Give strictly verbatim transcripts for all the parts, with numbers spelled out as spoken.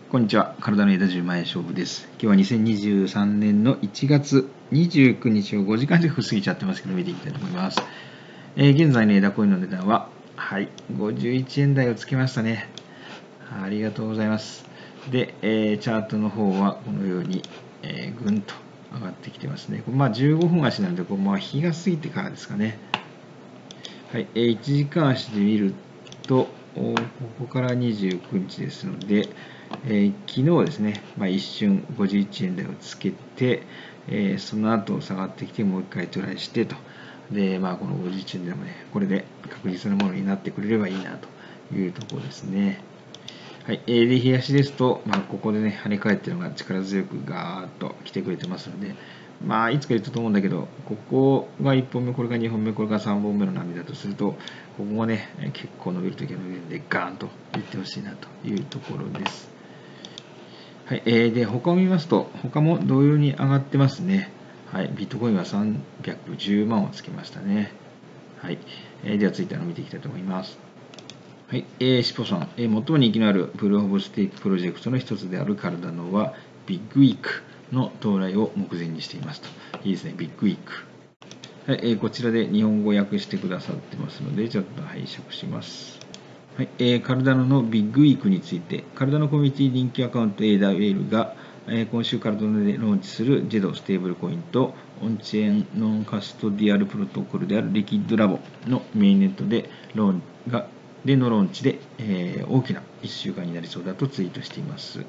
こんにちは。体の枝じゅう前勝負です。今日はにせんにじゅうさんねんのいちがつにじゅうくにちをごじかん弱過ぎちゃってますけど、見ていきたいと思います。えー、現在の枝コインの値段は、はい、ごじゅういちえん台をつけましたね。ありがとうございます。で、えー、チャートの方はこのように、えー、ぐんと上がってきてますね。まあ、じゅうごふん足なので、こうまあ、日が過ぎてからですかね。はい、えー、いちじかん足で見ると、ここからにじゅうくにちですので、えー、昨日ですね、まあ、一瞬ごじゅういちえん台をつけて、えー、その後下がってきてもう一回トライしてと。で、まあ、このごじゅういちえん台もね、これで確実なものになってくれればいいなというところですね。はい、で、冷やしですと、まあ、ここでね、跳ね返ってるのが力強くガーッと来てくれてますので、まあ、いつか言ったと思うんだけど、ここがいっぽんめ、これがにほんめ、これがさんぼんめの波だとすると、ここがね、結構伸びるときは伸びるんで、ガーンといってほしいなというところです。はい、えー、で、他を見ますと、他も同様に上がってますね。はい、ビットコインはさんびゃくじゅうまんをつけましたね。はい、えー、では、ツイッターの見ていきたいと思います。はい、えー、シポさん、えー、最も人気のあるプルーフ・オブ・ステークプロジェクトの一つであるカルダノは、ビッグウィークの到来を目前にしていますと。いいですね、ビッグウィーク。はい、えー、こちらで日本語訳してくださってますので、ちょっと拝借します。はい、えー、カルダノのビッグウィークについて、カルダノコミュニティリンクアカウント エーダブリューエル が、えー、今週カルダノでローンチする ジェド ステーブルコインとオンチェーンノンカストディアルプロトコルであるリキッドラボのメインネットでローンがでのローンチで、えー、大きないっしゅうかんになりそうだとツイートしています。はい、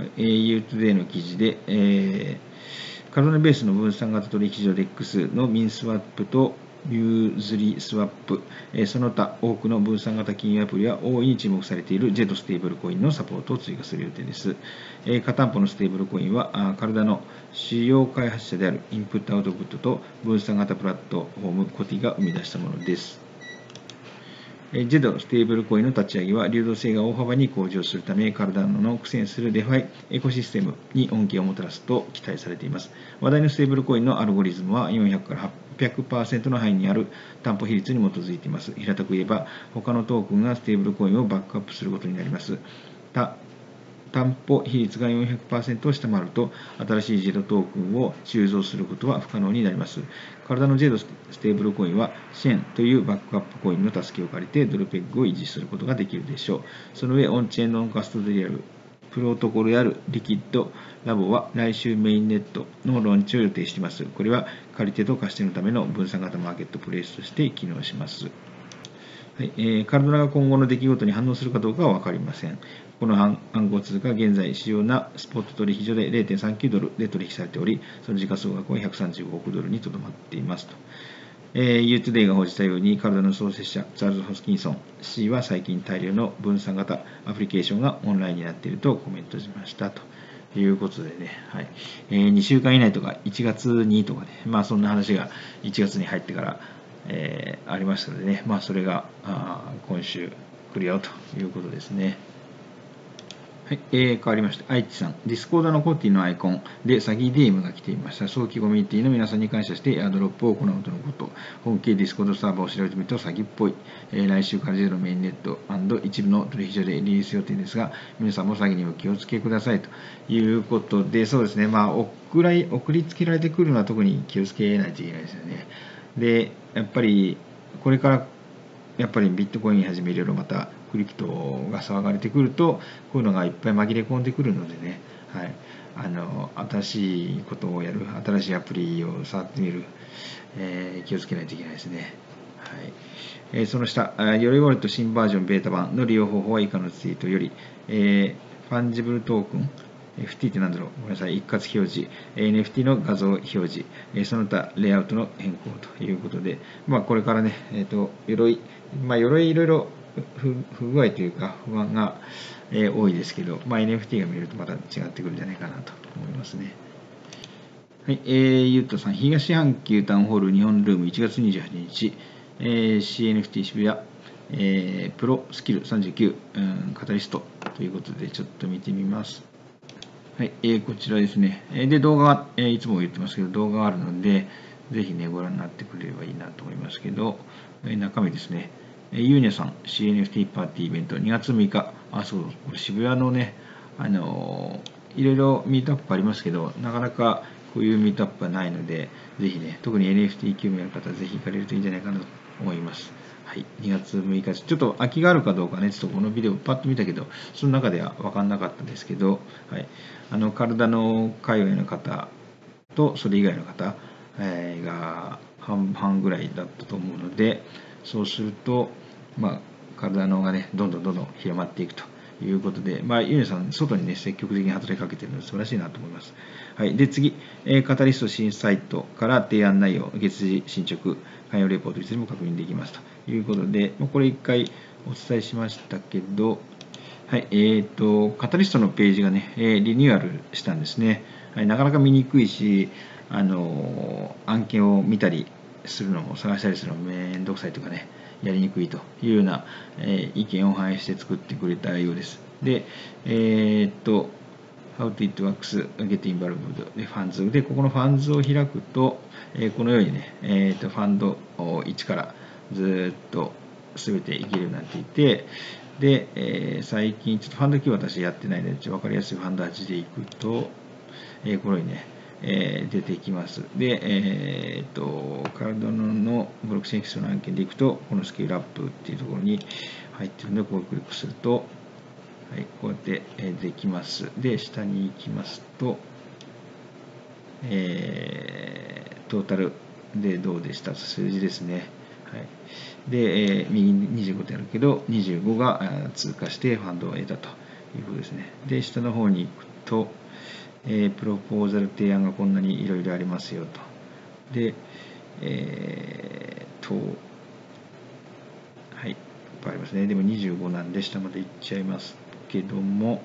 えー、ユートゥデイの記事で、えー、カルダノベースの分散型取引所 デックス のミンスワップとミューズリスワップ、その他多くの分散型金融アプリは大いに注目されている ジェド ステーブルコインのサポートを追加する予定です。片方のステーブルコインはカルダの主要開発者であるインプットアウトプットと分散型プラットフォームコティが生み出したものです。ジェド ステーブルコインの立ち上げは流動性が大幅に向上するため、カルダノの苦戦するデファイエコシステムに恩恵をもたらすと期待されています。話題のステーブルコインのアルゴリズムはよんひゃくからはっぴゃくパーセント の範囲にある担保比率に基づいています。平たく言えば、他のトークンがステーブルコインをバックアップすることになります。担保比率が よんひゃくパーセント を下回ると、新しいジェドトークンを鋳造することは不可能になります。カルダノジェドステーブルコインは、シェンというバックアップコインの助けを借りて、ドルペッグを維持することができるでしょう。その上、オンチェーンノンカストディアルプロトコルであるリキッドラボは来週メインネットのローンチを予定しています。これは借り手と貸し手のための分散型マーケットプレイスとして機能します。はいえー、カルダノが今後の出来事に反応するかどうかは分かりません。この暗号通貨は現在主要なスポット取引所で れいてんさんきゅうドルで取引されており、その時価総額はひゃくさんじゅうごおくドルにとどまっていますと。えー、ユートゥデイが報じたように、カルダノの創設者、チャールズ・ホスキンソン氏は最近大量の分散型アプリケーションがオンラインになっているとコメントしましたということでね、はいえー、にしゅうかん以内とかいちがつにとかね、まあそんな話がいちがつに入ってからえー、ありましたのでね、まあ、それがあ今週来るよということですね。はい、えー、変わりまして、愛知さん、ディスコードのコティのアイコンで詐欺 ディーエム が来ていました。早期コミュニティの皆さんに感謝してエアドロップを行うとのこと。本系ディスコードサーバーを調べてみると詐欺っぽい。えー、来週からゼロメインネット&一部の取引所でリリース予定ですが、皆さんも詐欺にお気をつけくださいということで、そうですね、まあ、送らい送りつけられてくるのは特に気をつけないといけないですよね。で、やっぱり、これからやっぱりビットコイン始めいろいろまたクリプトが騒がれてくると、こういうのがいっぱい紛れ込んでくるのでね、はい、あの新しいことをやる、新しいアプリを触ってみる、えー、気をつけないといけないですね。はいえー、その下、よりウォレット新バージョンベータ版の利用方法は以下のツイートより、えー、ファンジブルトークン、エフティー って何だろうごめんなさい。一括表示、エヌエフティー の画像表示、その他レイアウトの変更ということで、まあ、これからね、えっと、鎧、まあ、鎧いろいろ不具合というか不安が、えー、多いですけど、まあ、エヌエフティー が見るとまた違ってくるんじゃないかなと思いますね。はい、えー、ゆうとさん、東半球タウンホール日本ルームいちがつにじゅうはちにち、えー、シーエヌエフティー 渋谷、えー、プロスキルさんじゅうきゅう、うん、カタリストということで、ちょっと見てみます。はい、えー、こちらですね。で、動画、えー、いつも言ってますけど、動画があるので、ぜひね、ご覧になってくれればいいなと思いますけど、えー、中身ですね。えー、ユーニャさん シーエヌエフティー パーティーイベントにがつむいか、あ、そう、これ渋谷のね、 あのいろいろミートアップありますけど、なかなかこういうミートアップはないので、ぜひね、特に エヌエフティー 興味ある方はぜひ行かれるといいんじゃないかなと思います。はい、にがつむいか、ちょっと空きがあるかどうかね、ちょっとこのビデオパッと見たけど、その中では分かんなかったんですけど、はい、あの体の界隈の方とそれ以外の方、えー、が半々ぐらいだったと思うので、そうすると、まあ、体のがね、どんどんどんどん広まっていくということで、まあ、ユニさん、外にね、積極的に働きかけているので素晴らしいなと思います。はい。で、次、えー、カタリスト新サイトから提案内容、月次進捗、関与レポートについても確認できますということで、これ一回お伝えしましたけど、はい、えーと、カタリストのページがね、リニューアルしたんですね。はい、なかなか見にくいし、あの、案件を見たりするのも、探したりするのもめんどくさいというかね、やりにくいというような、えー、意見を反映して作ってくれたようです。で、えーと、How to it works, get involved で、ファンズで、ここのファンズを開くと、えー、このようにね、えーと、ファンドいちからずっと全ていけるようになっていて、で、えー、最近、ちょっとファンドキー私やってないので、ちょっと分かりやすいファンドはちでいくと、えー、このようにね、えー、出てきます。で、えー、っと、カルドノのブロックチェーンエキストの案件でいくと、このスケールアップっていうところに入ってるので、こうクリックすると、はい、こうやってできます。で、下に行きますと、えー、トータルでどうでした数字ですね。はい、で、えー、右ににじゅうごてんあるけど、にじゅうごが通過してファンドを得たということですね。で、下の方に行くと、えー、プロポーザル提案がこんなにいろいろありますよと。で、えー、と、はい、いっぱいありますね。でもにじゅうごなんで下まで行っちゃいますけども、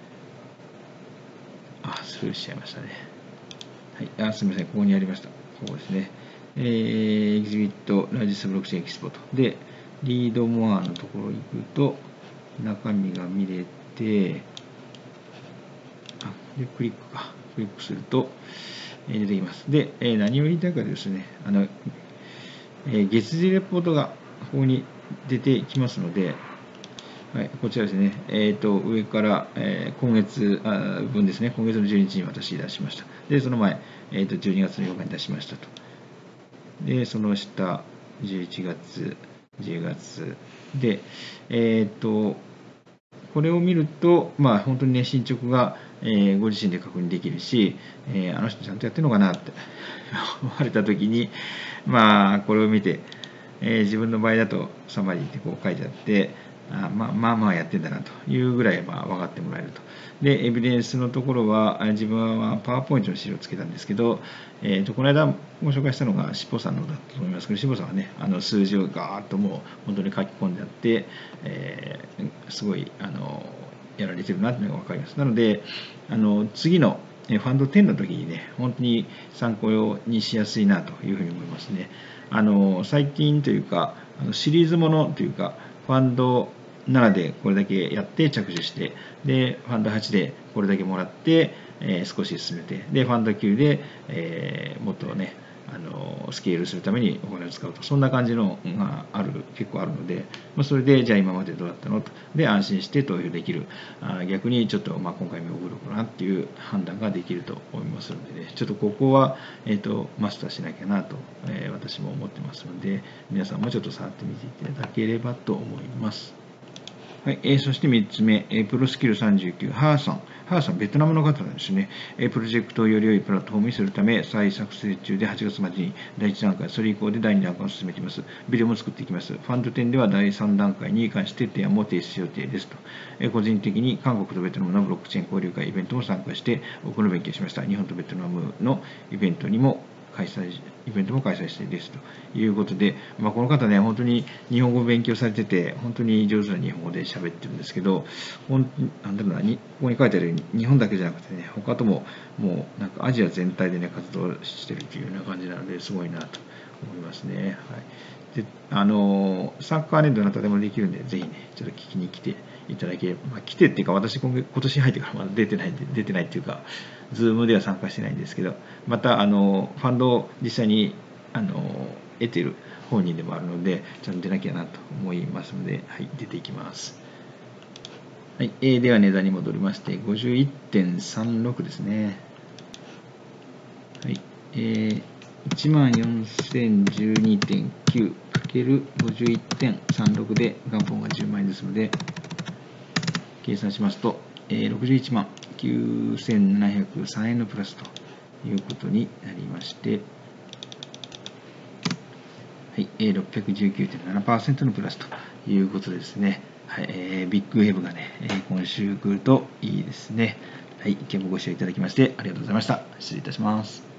あ、スルーしちゃいましたね。はい、あ、すみません、ここにありました。ここですね。えー、エキシビット、ラージスブロックチェーンエキスポート。で、リードモアのところに行くと、中身が見れて、あ、で、クリックか。クリックすると、えー、出てきます。で、えー、何を言いたいかですね、あの、えー、月次レポートがここに出てきますので、はい、こちらですね、えー、と上から、えー、今月あ分ですね、今月のじゅうににちに私出しました。で、その前、えー、とじゅうにがつのようかに出しましたと。で、その下、じゅういちがつ、じゅうがつで、えっ、と、これを見ると、まあ、本当にね、進捗が、えー、ご自身で確認できるし、えー、あの人ちゃんとやってるのかなって思われたときに、まあ、これを見て、えー、自分の場合だと、サマリーってこう書いてあって、あまあ、まあまあやってんだなというぐらいまあ分かってもらえると。で、エビデンスのところは、自分はパワーポイントの資料をつけたんですけど、えー、とこの間ご紹介したのがしっぽさんのだったと思いますけど、しっぽさんはね、あの数字をガーッともう本当に書き込んであって、えー、すごいあのやられてるなというのが分かります。なので、あの次のファンドじゅうの時にね、本当に参考にしやすいなというふうに思いますね。あの最近というか、あのシリーズものというか、ファンドななでこれだけやって着手して、で、ファンドはちでこれだけもらって、えー、少し進めて、で、ファンドきゅうで、えー、もっとね、あのスケールするためにお金を使うと、そんな感じのがある、結構あるので、まあ、それで、じゃあ今までどうだったのと、で、安心して投票できる。あ逆にちょっと、まあ、今回見送ろうかなっていう判断ができると思いますので、ね、ちょっとここは、えーと、マスターしなきゃなと、えー、私も思ってますので、皆さんもちょっと触ってみていただければと思います。はい、えー、そしてみっつめ、えー、プロスキルさんじゅうきゅう、ハーさん。ハーさん、ベトナムの方なんですね。えー、プロジェクトをより良いプラットフォームにするため、再作成中ではちがつまでにだいいち段階、それ以降でだいに段階を進めています。ビデオも作っていきます。ファンドじゅうではだいさん段階に関して提案も提出予定ですと。えー、個人的に韓国とベトナムのブロックチェーン交流会イベントも参加して、多くの勉強しました。日本とベトナムのイベントにも開催、イベントも開催してですということで、まあ、この方ね、本当に日本語を勉強されてて、本当に上手な日本語で喋ってるんですけど、ほんなんだろうな、ここに書いてあるように、日本だけじゃなくてね、他とも、もうなんかアジア全体でね、活動してるというような感じなので、すごいなと思いますね。はい、であの参加はね、どなたでもできるんで、ぜひね、ちょっと聞きに来ていただければ、まあ、来てっていうか、私今、今年入ってからまだ出てないんで、出てないっていうか、ズームでは参加してないんですけど、また、あの、ファンドを実際に、あの、得ている本人でもあるので、ちゃんと出なきゃなと思いますので、はい、出ていきます。 はい、えー、では値段に戻りまして、ごじゅういってんさんろく ですね。はい、えー、いちまんよんせんじゅうにてんきゅうかけるごじゅういってんさんろく で元本がじゅうまんえんですので、計算しますと、えー、ろくじゅういちまんきゅうせんななひゃくさんえんのプラスということになりまして、はい、えー、ろっぴゃくじゅうきゅうてんななパーセント のプラスということですね。はい、えー、ビッグウェーブがね、えー、今週来るといいですね。はい、今日もご視聴いただきましてありがとうございました。失礼いたします。